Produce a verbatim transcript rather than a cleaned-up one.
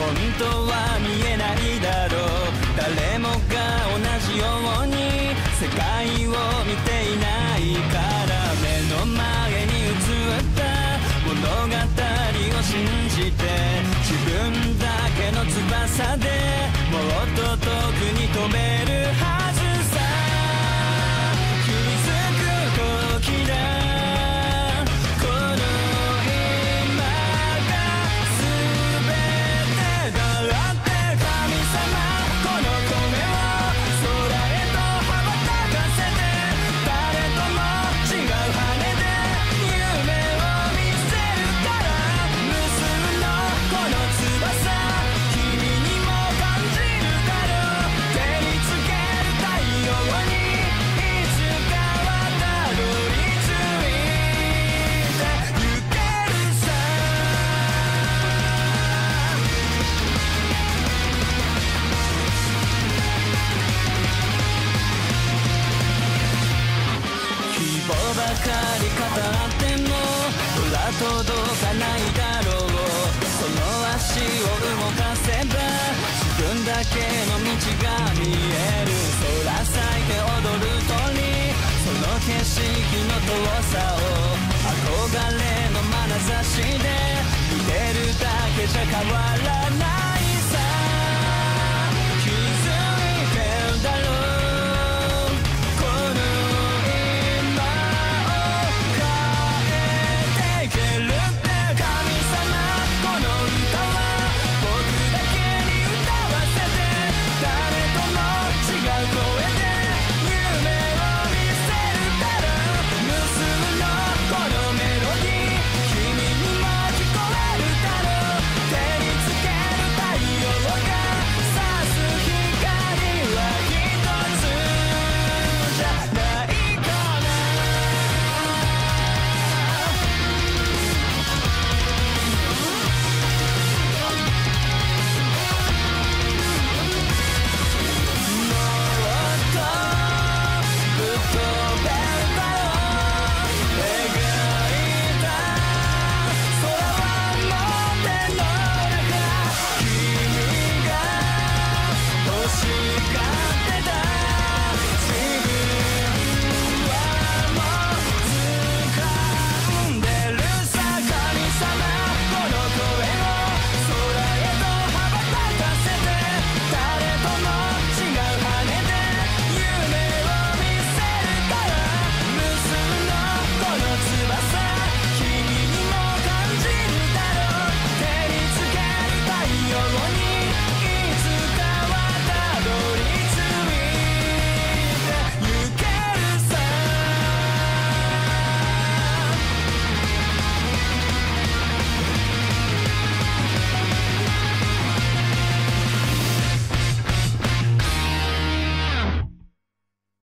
本当は見えないだろう。誰もが同じように世界を見ていないから、目の前に映った物語を信じて、自分だけの翼でもっと遠くに飛べるはずさ。気づく時だ、この今が全てだって神様、この声を空へと羽ばたかせて、誰とも違う羽で夢を見せるから、無数のこの翼、君にも感じるだろう。照りつける太陽にいつかはたどり着いてゆけるさ。希望ばかり語っても空届かないだろう。その足を動かせば自分だけの道が見える。空咲いて踊る鳥、その景色の遠さを憧れの眼差しで見てるだけじゃ変わらない。